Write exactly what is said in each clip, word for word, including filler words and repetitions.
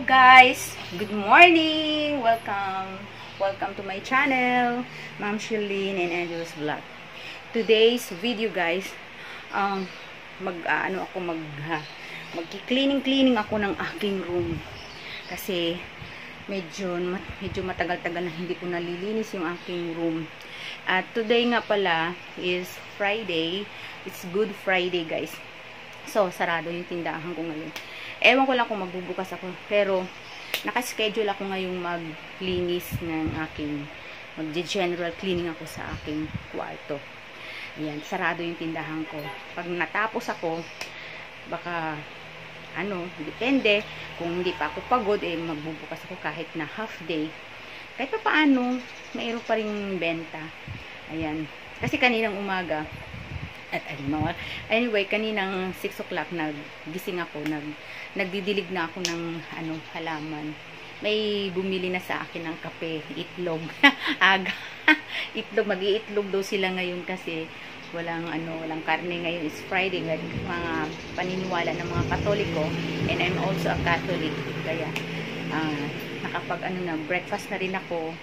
guys! Good morning! Welcome! Welcome to my channel, Ma'am Shirlene and Angel's Vlog. Today's video guys, um, mag, uh, ano ako, mag, uh, mag-cleaning-cleaning ako ng aking room. Kasi, medyo, medyo matagal-tagal na hindi ko nalilinis yung aking room. At today nga pala is Friday. It's Good Friday guys. So, sarado yung tindahan ko ngayon. Ewan ko lang kung magbubukas ako. Pero, nakaschedule ako ngayong maglinis ng aking, mag-general cleaning ako sa aking kwarto. Ayan, sarado yung tindahan ko. Pag natapos ako, baka, ano, depende. Kung hindi pa ako pagod, eh, magbubukas ako kahit na half day. Kahit pa paano, mayroon pa rin benta. Ayan. Kasi kaninang umaga, at anyway, kaninang six o'clock naggising ako, nag, nagdidilig na ako ng ano, halaman. May bumili na sa akin ng kape, itlog. Aga. Itlog, mag-iitlog daw sila ngayon kasi walang ano, walang karne ngayon. Is Friday, like, mga paniniwala ng mga Katoliko, and I'm also a Catholic. Kaya uh, nakapag ano na, breakfast na rin ako.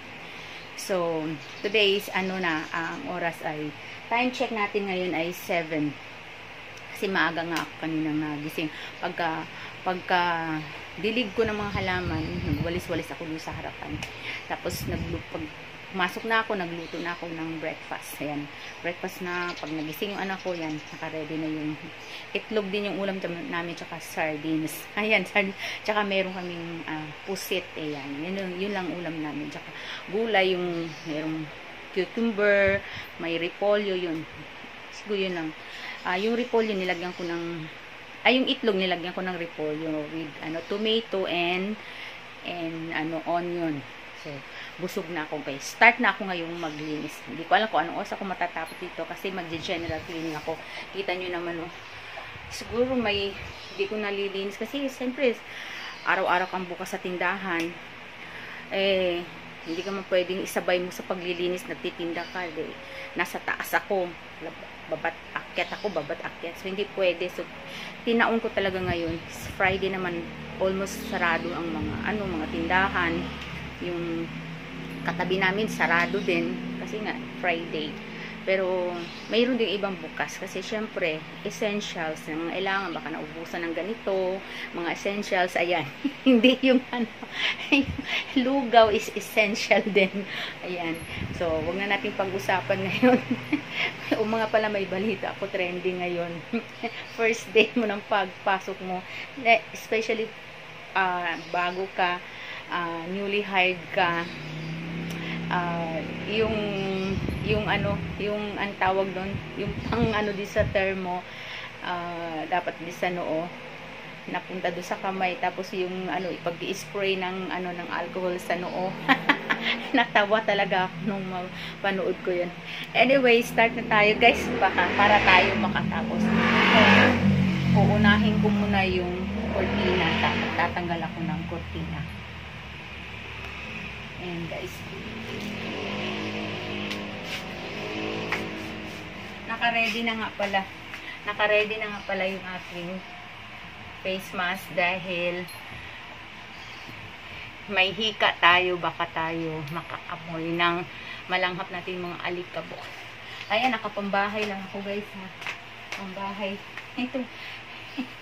So, today is ano na, ang uh, oras ay, time check natin ngayon ay seven. Kasi maaga nga ako kanina nagising. Pagka, pagka dilig ko ng mga halaman, nagwalis-walis ako dun sa harapan. Tapos, nagluto, pumasok na ako, nagluto na ako ng breakfast. Ayan, breakfast na, pag nagising yung anak ko, yan, naka-ready na yung itlog din yung ulam namin, tsaka sardines. Ayan, sardines. Tsaka meron kaming uh, pusit. Ayan, yun, yun lang ulam namin. Tsaka gulay, yung merong cucumber, may repolyo, yun. Siguro yun lang. Uh, yung repolyo, nilagyan ko ng, ay, yung itlog, nilagyan ko ng repolyo with, ano, tomato and, and, ano, onion. So, busog na ako guys. Start na ako ngayong maglinis. Hindi ko alam kung anong oras ako matatapos dito kasi mag-general cleaning ako. Kita nyo naman, oh. Siguro may, hindi ko nalilinis kasi, siyempre, araw-araw kang bukas sa tindahan. Eh, hindi ka man pwedeng isabay mo sa paglilinis, nagtitinda ka, eh. Nasa taas ako, babat akyat ako, babat akyat. So, hindi pwede. So, tinaon ko talaga ngayon. Friday naman, almost sarado ang mga, ano, mga tindahan. Yung katabi namin, sarado din. Kasi nga, Friday. Pero, mayroon din ibang bukas. Kasi, syempre, essentials. Mga kailangan, baka naubusan ng ganito. Mga essentials, ayan. Hindi yung, ano, lugaw is essential din. Ayan. So, wag na natin pag-usapan ngayon. O mga pala, may balita ako, trending ngayon. First day mo ng pagpasok mo. Especially, uh, bago ka, uh, newly hired ka, uh, yung yung ano, yung ang tawag doon, yung pang ano din sa termo, uh, dapat din sa noo, napunta doon sa kamay, tapos yung ano, ipag-spray ng ano, ng alcohol sa noo. Natawa talaga ako nung panood ko yun. Anyway, start na tayo guys, baka para tayo makatapos. So, uunahin ko muna yung cortina, tatanggal ako ng cortina. Ayan guys. Naka-ready na nga pala. Naka-ready na nga pala yung aking face mask dahil may hika tayo, baka tayo makaamoy ng malanghap natin mga alikabok. Ayan, nakapambahay lang ako guys ha. Pambahay. Ito.